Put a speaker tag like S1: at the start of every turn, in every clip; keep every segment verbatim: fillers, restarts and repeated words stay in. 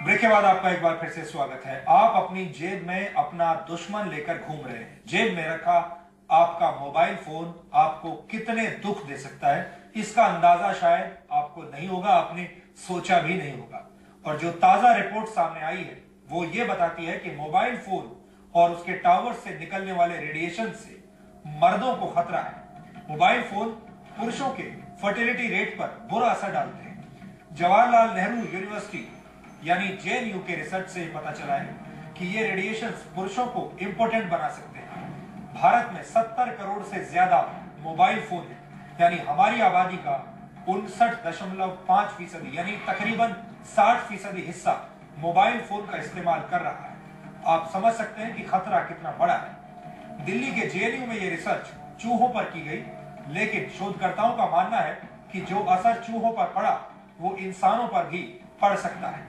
S1: Break के बाद आपका एक बार फिर से स्वागत है। आप अपनी जेब में अपना दुश्मन लेकर घूम रहे हैं। जेब में रखा आपका मोबाइल फोन आपको कितने दुख दे सकता है, इसका अंदाजा शायद आपको नहीं होगा, आपने सोचा भी नहीं होगा। और जो ताजा रिपोर्ट सामने आई है वो ये बताती है कि मोबाइल फोन और उसके टावर से निकलने वाले रेडिएशन से मर्दों को खतरा है। मोबाइल फोन पुरुषों के फर्टिलिटी रेट पर बुरा असर डालते हैं। जवाहरलाल नेहरू यूनिवर्सिटी यानी जे एन यू के रिसर्च से पता चला है कि ये रेडिएशन पुरुषों को इंपोर्टेंट बना सकते हैं। भारत में सत्तर करोड़ से ज्यादा मोबाइल फोन है, यानी हमारी आबादी का उनसठ दशमलव पांच फीसदी यानी तकरीबन साठ फीसदी हिस्सा मोबाइल फोन का इस्तेमाल कर रहा है। आप समझ सकते हैं कि खतरा कितना बड़ा है। दिल्ली के जे एन यू में यह रिसर्च चूहों पर की गई, लेकिन शोधकर्ताओं का मानना है कि जो असर चूहों पर पड़ा वो इंसानों पर भी पड़ सकता है।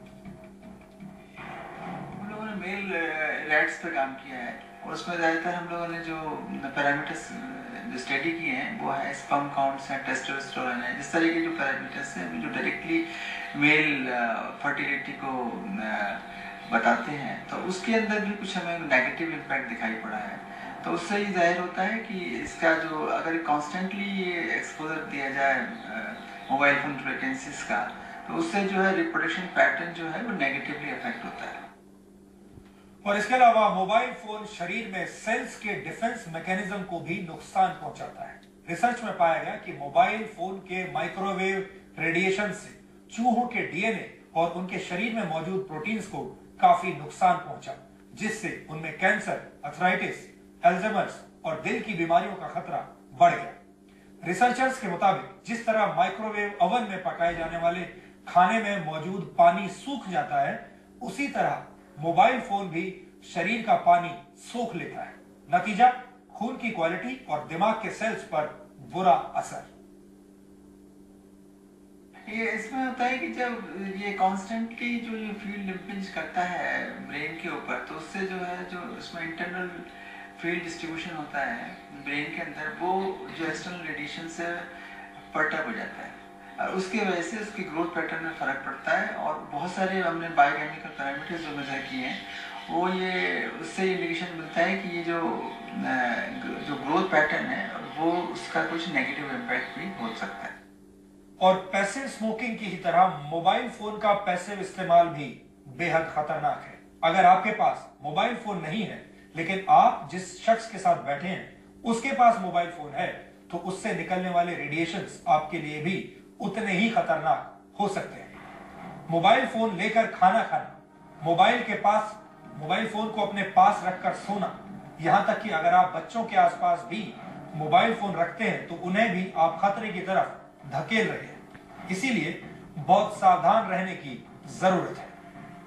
S2: हम लोगों ने मेल रैट्स पर काम किया है और उसमें ज्यादातर हम लोगों ने जो पैरामीटर्स जो स्टडी किए हैं वो है स्पर्म काउंट्स है, टेस्टोस्टेरोन है, जिस तरह के जो पैरामीटर्स हैं जो डायरेक्टली मेल फर्टिलिटी को बताते हैं, तो उसके अंदर भी कुछ हमें नेगेटिव इम्पैक्ट दिखाई पड़ा है। तो उससे ये जाहिर होता है कि इसका जो अगर कॉन्स्टेंटली ये एक्सपोजर दिया जाए मोबाइल फोन फ्रिक्वेंसीज का, तो उससे जो है रिप्रोडक्शन पैटर्न जो है वो नेगेटिवली अफेक्ट होता है।
S1: और इसके अलावा मोबाइल फोन शरीर में सेल्स के डिफेंस मैकेनिज्म को भी नुकसान पहुंचाता है। रिसर्च में पाया गया कि मोबाइल फोन के माइक्रोवेव रेडिएशन से चूहों के डी एन ए और उनके शरीर में मौजूद प्रोटीन्स को काफी नुकसान पहुंचा, जिससे उनमें कैंसर, अर्थराइटिस, अल्जाइमर्स और दिल की बीमारियों का खतरा बढ़ गया। रिसर्चर्स के मुताबिक जिस तरह माइक्रोवेव ओवन में पकाए जाने वाले खाने में मौजूद पानी सूख जाता है, उसी तरह मोबाइल फोन भी शरीर का पानी सोख लेता है। नतीजा, खून की क्वालिटी और दिमाग के सेल्स पर बुरा असर।
S2: ये इसमें होता है कि जब ये कॉन्स्टेंटली जो ये फील्ड इम्पिंज करता है ब्रेन के ऊपर, तो उससे जो है जो इसमें इंटरनल फील्ड डिस्ट्रीब्यूशन होता है ब्रेन के अंदर, वो जो एक्सटर्नल रेडिएशन से परटअप हो जाता है और उसकी वजह से उसकी ग्रोथ पैटर्न में फर्क पड़ता है। और बहुत सारे हमने बायोकेमिकल पैरामीटर्स जो मेजर किए हैं, वो ये उससे इंडिकेशन मिलता है कि ये जो जो ग्रोथ पैटर्न है वो उसका कुछ नेगेटिव इम्पैक्ट भी हो सकता है।
S1: और पैसिव स्मोकिंग की ही तरह मोबाइल फोन का पैसिव इस्तेमाल भी बेहद खतरनाक है। अगर आपके पास मोबाइल फोन नहीं है लेकिन आप जिस शख्स के साथ बैठे हैं उसके पास मोबाइल फोन है, तो उससे निकलने वाले रेडिएशंस आपके लिए भी उतने ही खतरनाक हो सकते हैं। मोबाइल फोन लेकर खाना खाना, मोबाइल के पास मोबाइल फोन को अपने पास रखकर सोना, यहां तक कि अगर आप बच्चों के आसपास भी मोबाइल फोन रखते हैं तो उन्हें भी आप खतरे की तरफ धकेल रहे हैं। इसीलिए बहुत सावधान रहने की जरूरत है।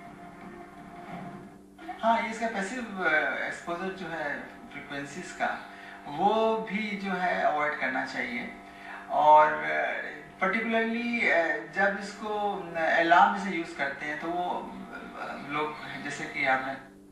S2: हाँ, इसका पैसिव एक्सपोजर जो है फ्रीक्वेंसीज का, वो भी जो है अवॉइड करना चाहिए। और पर्टिकुलरली जब इसको अलार्म से यूज करते हैं तो वो लोग जैसे कि आपने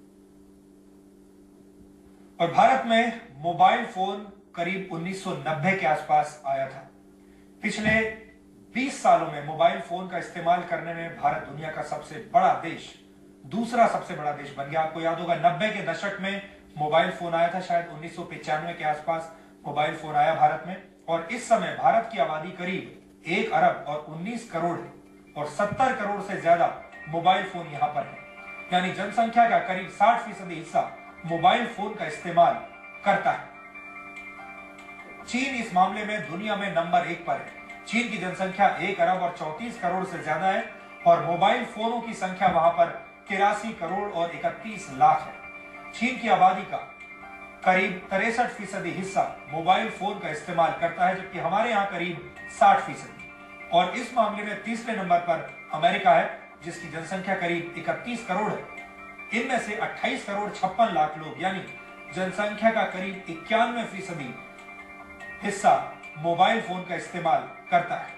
S1: और भारत में मोबाइल फोन करीब उन्नीस सौ नब्बे के आसपास आया था। पिछले बीस सालों में मोबाइल फोन का इस्तेमाल करने में भारत दुनिया का सबसे बड़ा देश, दूसरा सबसे बड़ा देश बन गया। आपको याद होगा नब्बे के दशक में मोबाइल फोन आया था, शायद उन्नीस सौ पचानवे के आसपास मोबाइल फोन आया भारत में। और इस समय भारत की आबादी करीब एक अरब और उन्नीस करोड़ है और सत्तर करोड़ से ज्यादा मोबाइल फोन यहां पर है, यानी जनसंख्या का करीब साठ फीसदी हिस्सा मोबाइल फोन का इस्तेमाल करता है। चीन इस मामले में दुनिया में नंबर एक पर है। चीन की जनसंख्या एक अरब और चौंतीस करोड़ से ज्यादा है और मोबाइल फोनों की संख्या वहां पर तिरासी करोड़ और इकतीस लाख है। चीन की आबादी का करीब तिरसठ फीसदी हिस्सा मोबाइल फोन का इस्तेमाल करता है, जबकि हमारे यहाँ करीब साठ फीसदी। और इस मामले में तीसरे नंबर पर अमेरिका है, जिसकी जनसंख्या करीब इकतीस करोड़ है। इनमें से अट्ठाईस करोड़ छप्पन लाख लोग, यानी जनसंख्या का करीब इक्यानवे फीसदी हिस्सा मोबाइल फोन का इस्तेमाल करता है।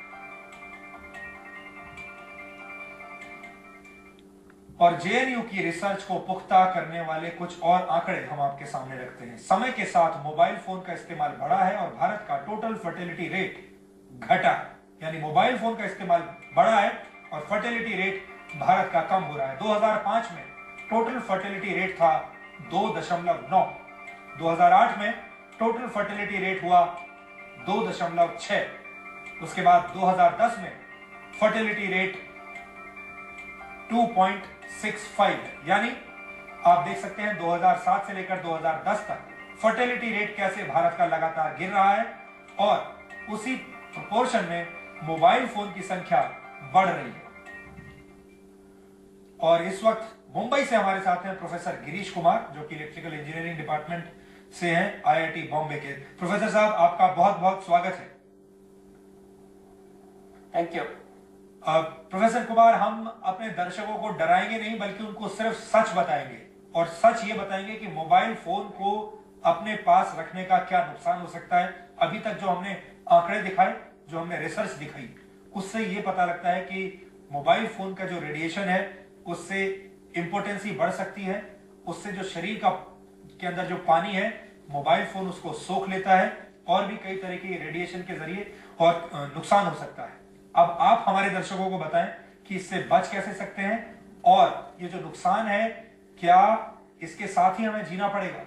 S1: और जे एन यू की रिसर्च को पुख्ता करने वाले कुछ और आंकड़े हम आपके सामने रखते हैं। समय के साथ मोबाइल फोन का इस्तेमाल बढ़ा है और भारत का टोटल फर्टिलिटी रेट घटा है, यानी मोबाइल फोन का इस्तेमाल बढ़ा है और फर्टिलिटी रेट भारत का कम हो रहा है। दो हज़ार पाँच में टोटल फर्टिलिटी रेट था दो दशमलव नौ। दो हज़ार आठ में टोटल फर्टिलिटी रेट हुआ दो दशमलव छह। उसके बाद दो हज़ार दस में फर्टिलिटी रेट दो पॉइंट छह पाँच है। यानी आप देख सकते हैं दो हज़ार सात से लेकर दो हज़ार दस तक फर्टिलिटी रेट कैसे भारत का लगातार गिर रहा है और उसी प्रोपोर्शन में मोबाइल फोन की संख्या बढ़ रही है। और इस वक्त मुंबई से हमारे साथ हैं प्रोफेसर गिरीश कुमार, जो कि इलेक्ट्रिकल इंजीनियरिंग डिपार्टमेंट से हैं आईआईटी बॉम्बे के। प्रोफेसर साहब, आपका बहुत बहुत स्वागत है।
S3: Thank you.
S1: प्रोफेसर कुमार, हम अपने दर्शकों को डराएंगे नहीं, बल्कि उनको सिर्फ सच बताएंगे, और सच ये बताएंगे कि मोबाइल फोन को अपने पास रखने का क्या नुकसान हो सकता है। अभी तक जो हमने आंकड़े दिखाए, जो हमने रिसर्च दिखाई, उससे ये पता लगता है कि मोबाइल फोन का जो रेडिएशन है उससे इंपोर्टेंसी बढ़ सकती है, उससे जो शरीर का के अंदर जो पानी है मोबाइल फोन उसको सोख लेता है, और भी कई तरह की रेडिएशन के जरिए और नुकसान हो सकता है। अब आप हमारे दर्शकों को बताएं कि इससे बच कैसे सकते हैं, और ये जो नुकसान है क्या इसके साथ ही हमें जीना पड़ेगा?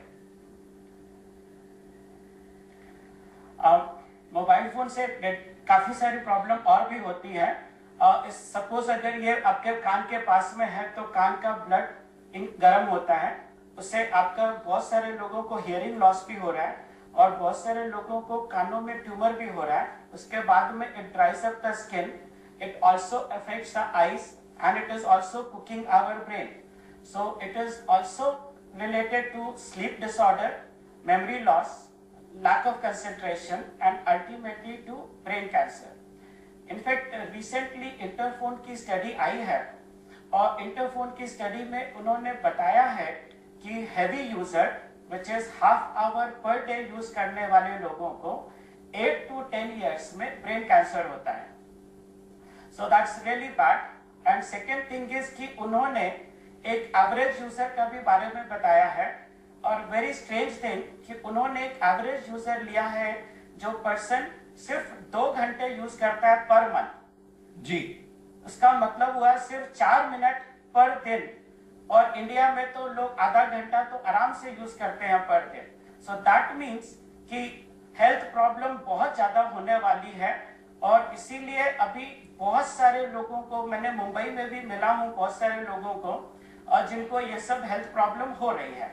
S3: मोबाइल फोन से काफी सारी प्रॉब्लम और भी होती है। सपोज अगर ये आपके कान के पास में है तो कान का ब्लड गर्म होता है, उससे आपका बहुत सारे लोगों को हियरिंग लॉस भी हो रहा है, और बहुत सारे लोगों को कानों में ट्यूमर भी हो रहा है। उसके बाद में it dries up the skin, it also affects the eyes, and it is also cooking our brain. So it is also related to sleep disorder, memory loss, lack of concentration, and ultimately to brain cancer. In fact, recently Interphone की study आई है, और इंटरफोन की study में उन्होंने बताया है कि heavy user which is half hour per day use करने वाले लोगों को एट टू टेन ईयर्स में ब्रेन कैंसर होता है। So that's really bad. And second thing is कि उन्होंने एक एवरेज यूजर का भी बारे में बताया है, और वेरी स्ट्रेंज थिंग कि उन्होंने एक एवरेज यूजर लिया है जो पर्सन सिर्फ दो घंटे यूज करता है पर मंथ।
S1: जी,
S3: उसका मतलब हुआ सिर्फ चार मिनट पर दिन, और इंडिया में तो लोग आधा घंटा तो आराम से यूज करते हैं पर दिन। सो दैट मीन्स कि हेल्थ प्रॉब्लम बहुत ज्यादा होने वाली है, और इसीलिए अभी बहुत सारे लोगों को, मैंने मुंबई में भी मिला हूं बहुत सारे लोगों को, और जिनको ये सब हेल्थ प्रॉब्लम हो रही है।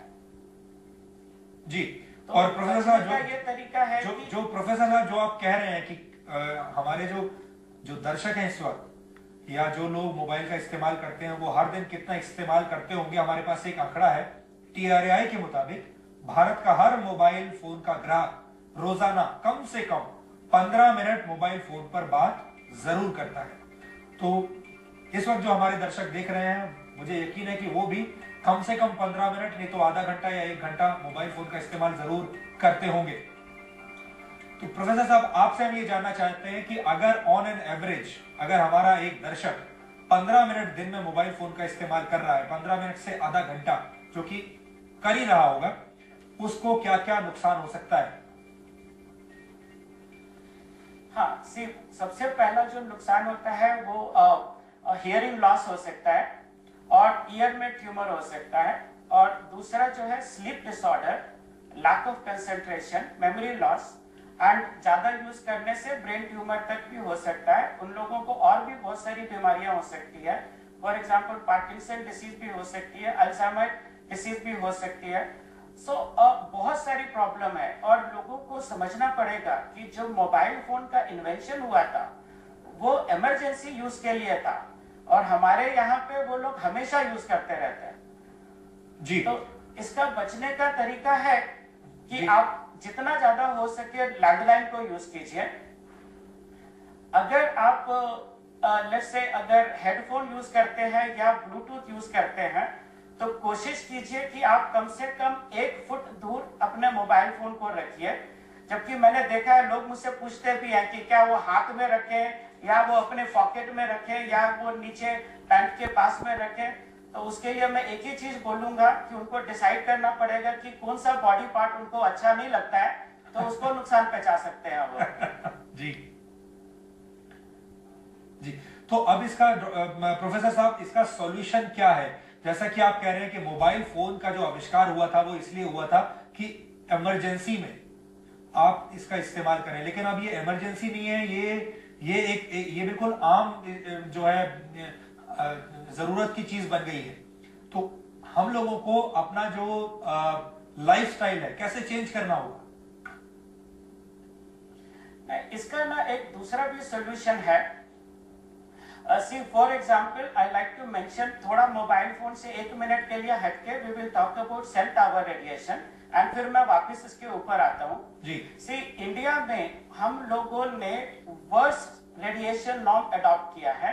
S1: जी,
S3: तो
S1: और प्रोफेसर साहब जो
S3: ये तरीका है
S1: जो,
S3: कि
S1: जो प्रोफेसर साहब जो आप कह रहे हैं कि आ, हमारे जो जो दर्शक हैं इस वक्त, या जो लोग मोबाइल का इस्तेमाल करते हैं, वो हर दिन कितना इस्तेमाल करते होंगे। हमारे पास एक आंकड़ा है टी आर ए आई के मुताबिक, भारत का हर मोबाइल फोन का ग्राहक रोजाना कम से कम पंद्रह मिनट मोबाइल फोन पर बात जरूर करता है। तो इस वक्त जो हमारे दर्शक देख रहे हैं, मुझे यकीन है कि वो भी कम से कम पंद्रह मिनट नहीं तो आधा घंटा या एक घंटा मोबाइल फोन का इस्तेमाल जरूर करते होंगे। तो प्रोफेसर साहब, आपसे हम ये जानना चाहते हैं कि अगर ऑन एन एवरेज अगर हमारा एक दर्शक पंद्रह मिनट दिन में मोबाइल फोन का इस्तेमाल कर रहा है, पंद्रह मिनट से आधा घंटा जो कि कर ही रहा होगा, उसको क्या क्या नुकसान हो सकता है?
S3: हाँ, सी सबसे पहला जो नुकसान होता है वो हियरिंग लॉस हो सकता है, और ईयर में ट्यूमर हो सकता है, और दूसरा जो है sleep disorder, lack of concentration, memory loss, and ज्यादा यूज करने से ब्रेन ट्यूमर तक भी हो सकता है। उन लोगों को और भी बहुत सारी बीमारियां हो सकती है, फॉर एग्जांपल पार्किंसन डिसीज भी हो सकती है, अल्जाइमर डिसीज भी हो सकती है। सो so, uh, बहुत सारी प्रॉब्लम है, और लोगों को समझना पड़ेगा कि जो मोबाइल फोन का इन्वेंशन हुआ था वो इमरजेंसी यूज के लिए था, और हमारे यहाँ पे वो लोग हमेशा यूज करते रहते हैं।
S1: जी, तो
S3: इसका बचने का तरीका है कि आप जितना ज्यादा हो सके लैंडलाइन को यूज कीजिए। अगर आप लेट्स से अगर हेडफोन यूज करते हैं या ब्लूटूथ यूज करते हैं, तो कोशिश कीजिए कि आप कम से कम एक फुट दूर अपने मोबाइल फोन को रखिए। जबकि मैंने देखा है लोग मुझसे पूछते भी हैं कि क्या वो हाथ में रखें, या वो अपने पॉकेट में रखें, या वो नीचे पैंट के पास में रखें। तो उसके लिए मैं एक ही चीज बोलूंगा कि उनको डिसाइड करना पड़ेगा कि कौन सा बॉडी पार्ट उनको अच्छा नहीं लगता है, तो उसको नुकसान पहुंचा सकते हैं वो।
S1: जी जी, तो अब इसका प्रोफेसर साहब इसका सॉल्यूशन क्या है? जैसा कि आप कह रहे हैं कि मोबाइल फोन का जो आविष्कार हुआ था वो इसलिए हुआ था कि इमरजेंसी में आप इसका इस्तेमाल करें, लेकिन अब ये इमरजेंसी नहीं है, ये ये एक ये बिल्कुल आम जो है जरूरत की चीज बन गई है। तो हम लोगों को अपना जो लाइफस्टाइल है कैसे चेंज करना होगा?
S3: इसका ना एक दूसरा भी सोल्यूशन है। See for example I like to mention, थोड़ा मोबाइल फोन से एक मिनट के लिए हटके we will talk about cell tower radiation and फिर मैं वापस इसके ऊपर आता हूं
S1: जी।
S3: सी इंडिया में हम लोगों ने वर्स्ट रेडिएशन नॉर्म अडॉप्ट किया है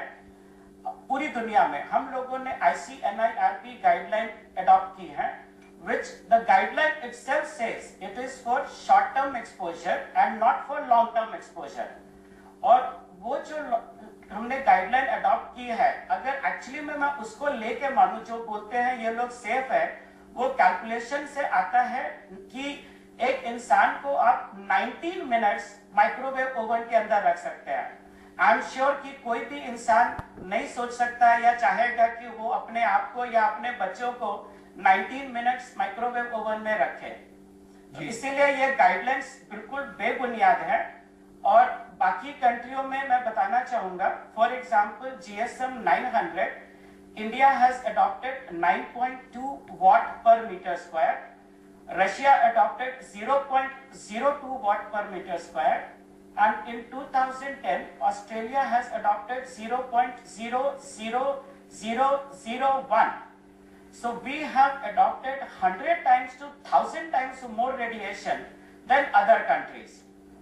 S3: पूरी दुनिया में। हम लोगों ने I C N I R P guideline adopt की है, which the guideline itself says it is for short term exposure and not for long term exposure। और वो जो हमने गाइडलाइन अडॉप्ट की है, अगर एक्चुअली में मैं उसको लेके मानूं, जो बोलते हैं ये लोग सेफ है, वो कैलकुलेशन से आता है कि एक इंसान को आप नाइनटीन मिनट्स माइक्रोवेव ओवन के अंदर रख सकते हैं। आई एम श्योर कि कोई भी इंसान नहीं सोच सकता है या चाहेगा कि वो अपने आप को या अपने बच्चों को नाइनटीन मिनट्स माइक्रोवेव ओवन में रखे। तो इसीलिए ये गाइडलाइंस बिल्कुल बेबुनियाद है। और बाकी कंट्रियों में मैं बताना चाहूंगा, for example G S M nine hundred, India has adopted nine point two watt per meter square, Russia adopted zero point zero two watt per meter square, and in two thousand ten Australia has adopted zero point zero zero zero zero one। So we have adopted one hundred times to one thousand times more radiation than other countries।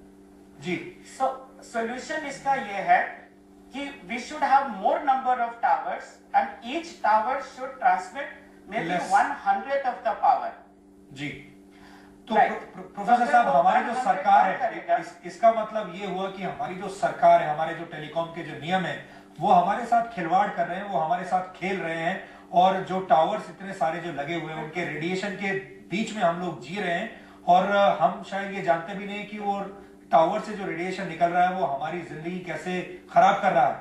S1: जी।
S3: So solution इसका ये है कि we should have more number of towers and each tower should transmit maybe
S1: Less.
S3: one hundredth of the power।
S1: जी। तो
S3: Right.
S1: Pro- professor साहब, हमारी जो सरकार है, इस, इसका मतलब ये हुआ कि हमारी जो सरकार है, हमारे जो टेलीकॉम के जो नियम है, वो हमारे साथ खिलवाड़ कर रहे हैं, वो हमारे साथ खेल रहे हैं। और जो टावर्स इतने सारे जो लगे हुए हैं, उनके रेडिएशन के बीच में हम लोग जी रहे हैं और हम शायद ये जानते भी नहीं कि वो टावर से जो रेडिएशन निकल रहा है वो हमारी जिंदगी कैसे खराब कर रहा है।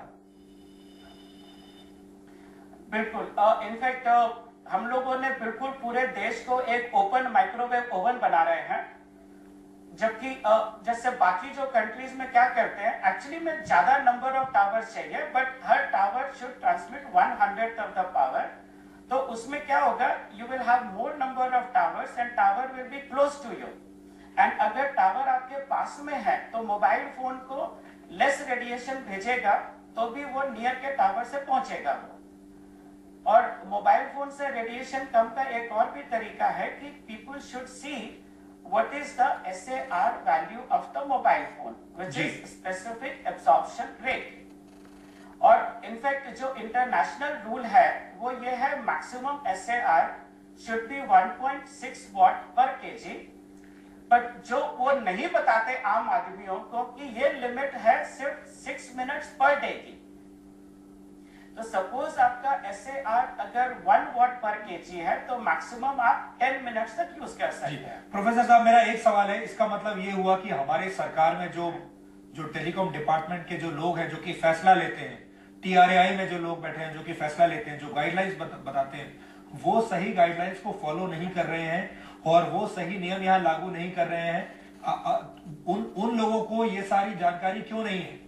S3: बिल्कुल, इनफैक्ट uh, uh, हम लोगों ने बिल्कुल पूरे देश को एक ओपन माइक्रोवेव ओवन बना रहे हैं, जबकि uh, जैसे बाकी जो कंट्रीज में क्या करते हैं, एक्चुअली में ज्यादा नंबर ऑफ टावर्स चाहिए बट हर tower should transmit one hundred of the power. तो उसमें क्या होगा, you will have more number of towers and tower will be close to you. And अगर टावर आपके पास में है तो मोबाइल फोन को लेस रेडिएशन भेजेगा तो भी वो नियर के टावर से पहुंचेगा। और मोबाइल फोन से रेडिएशन कम का एक और भी तरीका है कि people should see what is the S A R value of the mobile phone, which is specific absorption rate. और इनफैक्ट जो इंटरनेशनल रूल है वो ये है, maximum S A R should be one point six watt per kg. But जो वो नहीं बताते आम आदमियों को कि ये लिमिट है सिर्फ सिक्स मिनट्स पर डे की। तो सपोज आपका एस ए आर अगर वन वॉट पर केजी है तो मैक्सिमम आप टेन मिनट्स तक यूज कर सकते हैं।
S1: प्रोफेसर साहब, मेरा एक सवाल है, इसका मतलब ये हुआ कि हमारे सरकार में जो जो टेलीकॉम डिपार्टमेंट के जो लोग हैं जो कि फैसला लेते हैं, टी आर ए आई में जो लोग बैठे हैं जो कि फैसला लेते हैं, जो गाइडलाइंस बताते हैं, वो सही गाइडलाइंस को फॉलो नहीं कर रहे हैं और वो सही नियम यहाँ लागू नहीं कर रहे हैं। आ, आ, उन उन लोगों को ये सारी जानकारी क्यों नहीं है?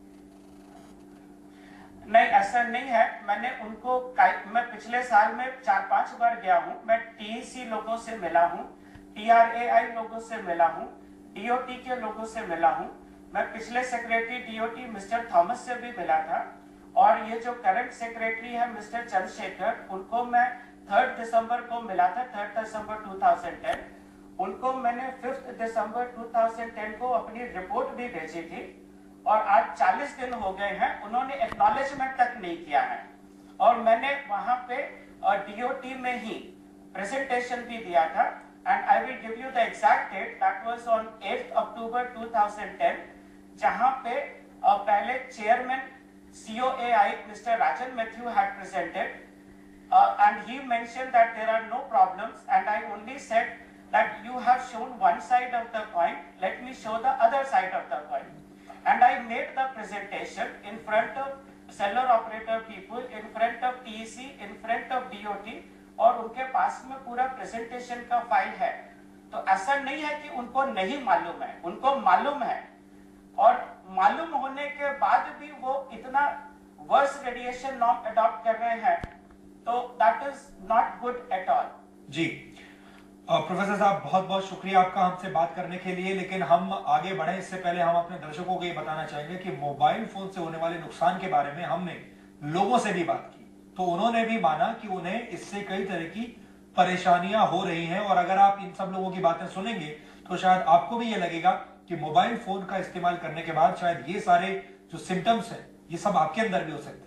S3: नहीं, ऐसा नहीं है। मैंने उनको, मैं पिछले साल में चार पांच बार गया हूं, मैं टी ई सी लोगों से मिला हूं, टी आर ए आई लोगों से मिला हूं, डी ओ टी के लोगों से मिला हूं। मैं पिछले secretary D O T mister Thomas से भी मिला था और ये जो करंट सेक्रेटरी है मिस्टर चंद्रशेखर, उनको मैं थर्ड दिसंबर को मिला था, थर्ड दिसंबर टू थाउजेंड टेन। उनको मैंने फिफ्थ दिसंबर टू थाउजेंड टेन को अपनी रिपोर्ट भी भेजी थी और आज चालीस दिन हो गए हैं, उन्होंने एक्नॉलेजमेंट तक नहीं किया है। और मैंने वहां पे डी ओ टी में ही प्रेजेंटेशन भी दिया था and I will give you the exact date, that was on eight October two thousand ten, जहां पे uh, पहले chairman C O A I mister Rajan Mathew had presented and he mentioned that there are no problems and I only said that you have shown one side of the coin, let me show the other side of the coin. And I made the presentation in front of cellular operator people in front of TEC, in front of DOT, और उनके पास में पूरा presentation का file है। तो ऐसा नहीं है कि उनको नहीं मालूम है, उनको मालूम है, और मालूम होने के बाद भी वो इतना वर्स रेडिएशन नॉर्म अडॉप्ट कर रहे हैं, तो that is not good at all.
S1: जी प्रोफेसर साहब, बहुत बहुत शुक्रिया आपका हमसे बात करने के लिए। लेकिन हम आगे बढ़े इससे पहले हम अपने दर्शकों को ये बताना चाहेंगे कि मोबाइल फोन से होने वाले नुकसान के बारे में हमने लोगों से भी बात की, तो उन्होंने भी माना कि उन्हें इससे कई तरह की परेशानियां हो रही हैं। और अगर आप इन सब लोगों की बातें सुनेंगे तो शायद आपको भी ये लगेगा कि मोबाइल फोन का इस्तेमाल करने के बाद शायद ये सारे जो सिम्टम्स हैं ये सब आपके अंदर भी हो सकते हैं।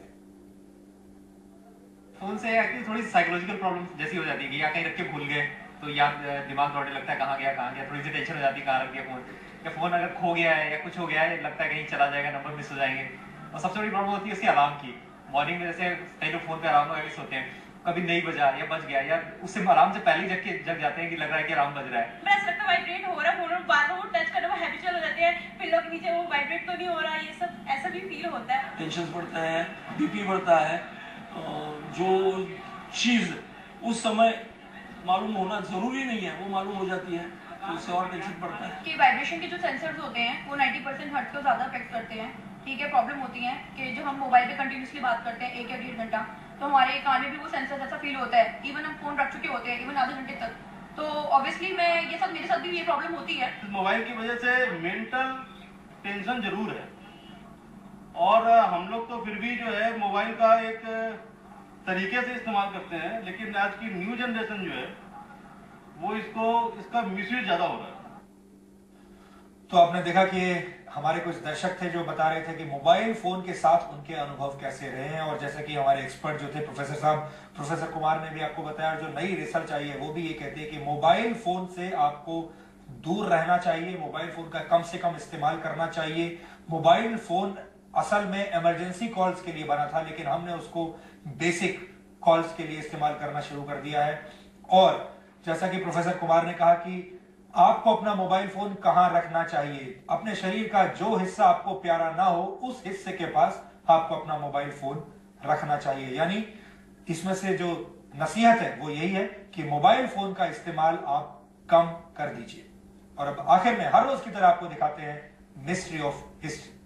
S4: फोन से एक्चुअली थोड़ी साइकोलॉजिकल प्रॉब्लम जैसी हो जाती है कि या कहीं रख के भूल गए तो याद दिमाग दौड़ने लगता है, कहाँ गया कहाँ गया, थोड़ी सी टेंशन हो जाती है कहाँ रख दिया फोन, या फोन अगर खो गया है या कुछ हो गया है, लगता है कहीं चला जाएगा, नंबर मिस हो जाएंगे। और सबसे बड़ी प्रॉब्लम होती है उसकी अलार्म की। मॉर्निंग में जैसे कई लोग फोन पे अलार्म लगा के सोते हैं, कभी नहीं बजा या बज गया, या उससे अलार्म से पहले जग के जग जाते हैं कि लग रहा है कि अलार्म बज रहा है,
S5: मैं ऐसा लगता है वाइब्रेट हो रहा है फोन, बार बार वो टच करना वो हैबिचुअल हो जाते हैं, पिल्लो के नीचे वो वाइब्रेट तो नहीं हो रहा, ये सब ऐसा भी फील होता है।
S6: टेंशन बढ़ता है, बीपी बढ़ता है, जो चीज उस समय मालूम होना जरूरी नहीं है वो मालूम हो जाती है, तो इससे और टेंशन बढ़ता है।
S5: कि वाइब्रेशन के जो सेंसर्स होते हैं वो नब्बे परसेंट हर्ट्ज को ज्यादा अफेक्ट करते हैं। ठीक है, प्रॉब्लम होती है कि जो हम मोबाइल पे कंटिन्यूसली बात करते हैं एक या डेढ़ घंटा, तो हमारे कान में भी वो सेंसर ऐसा फील होता है, इवन हम फोन रख चुके होते हैं इवन आधे घंटे तक। तो ऑब्वियसली मैं ये सब मेरे साथ भी ये प्रॉब्लम होती है।
S7: मोबाइल की वजह से मेंटल टेंशन जरूर है, और हम लोग तो फिर भी जो है मोबाइल का एक तरीके से इस्तेमाल करते हैं, लेकिन आज की न्यू जनरेशन जो है वो इसको इसका मिसयूज ज्यादा हो रहा है।
S1: तो आपने देखा कि हमारे कुछ दर्शक थे जो बता रहे थे कि मोबाइल फोन के साथ उनके अनुभव कैसे रहे हैं। और जैसे कि हमारे एक्सपर्ट जो थे प्रोफेसर साहब, प्रोफेसर कुमार ने भी आपको बताया, जो नई रिसर्च आई है वो भी ये कहती है कि मोबाइल फोन से आपको दूर रहना चाहिए, मोबाइल फोन का कम से कम इस्तेमाल करना चाहिए। मोबाइल फोन असल में इमरजेंसी कॉल्स के लिए बना था, लेकिन हमने उसको बेसिक कॉल्स के लिए इस्तेमाल करना शुरू कर दिया है। और जैसा कि प्रोफेसर कुमार ने कहा कि आपको अपना मोबाइल फोन कहां रखना चाहिए, अपने शरीर का जो हिस्सा आपको प्यारा ना हो उस हिस्से के पास आपको अपना मोबाइल फोन रखना चाहिए। यानी इसमें से जो नसीहत है वो यही है कि मोबाइल फोन का इस्तेमाल आप कम कर दीजिए। और अब आखिर में हर रोज की तरह आपको दिखाते हैं मिस्ट्री ऑफ हिस्ट्री।